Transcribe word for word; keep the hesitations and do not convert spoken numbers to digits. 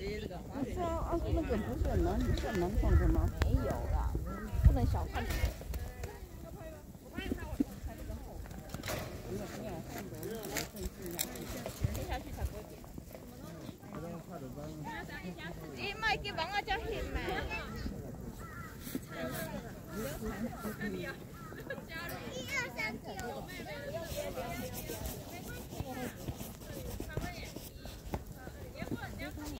是啊，啊，那个不是很难，不是很难放的吗？ 没有啦，不能小看。你卖给帮我叫钱咩？一二三四五。